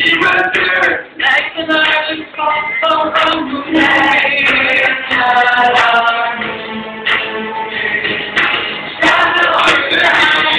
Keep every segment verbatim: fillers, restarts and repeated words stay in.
nieuwe deur. Lijkt me naar de kant van een nee. Staat er ooit een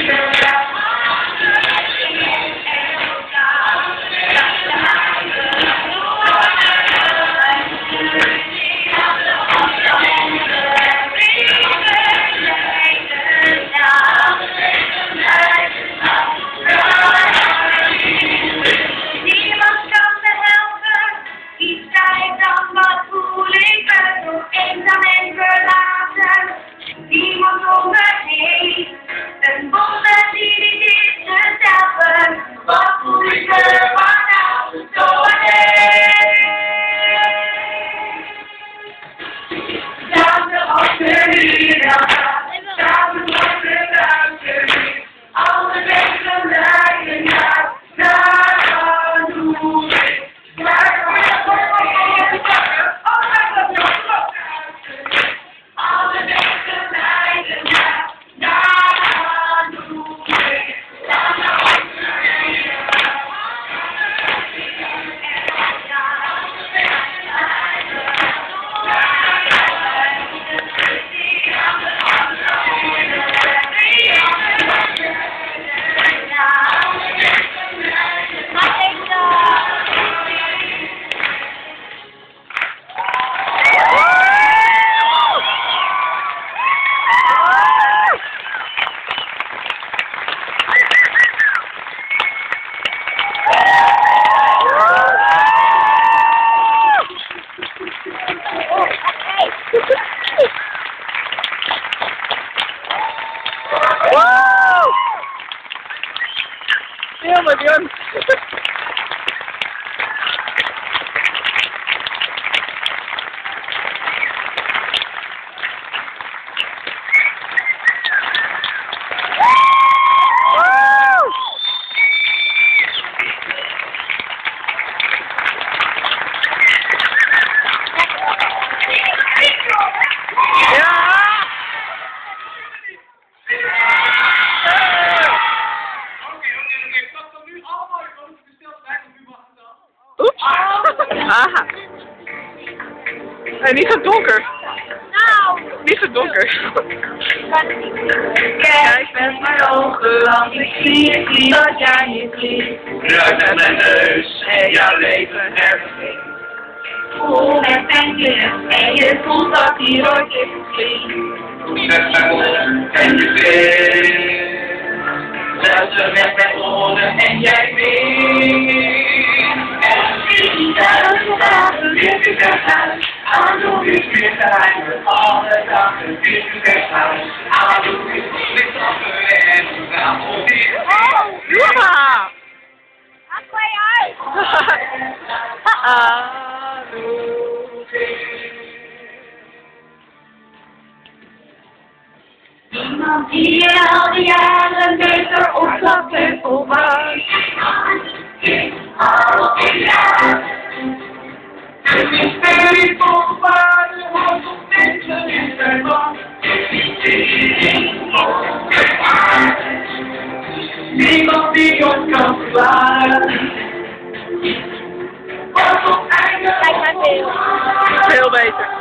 Film het, Jon. Aha. Nee, niet zo donker. Nou. Niet zo donker. Kijk met mijn ogen lang, ik zie, ik zie dat jij niet ziet. Ruik met mijn neus en jouw leven herbevindt. Voel met mijn licht en je voelt dat hier ooit is gezien. Met mijn ogen en je vindt. Luister met mijn oren en jij weet. Dit is het huis, Adoe is weer geheimen, alle dagen, dit is het huis, Adoe is licht op de weg, naam op dit. Oh, ja! Ga bij uit! Iemand die je al die jaren beter opslaat en volmaakt. Het mysterie van waarde houdt op mensen in zijn land. Niemand die ons kan verklaren. Wat op einde Kijk naar veel. Veel beter.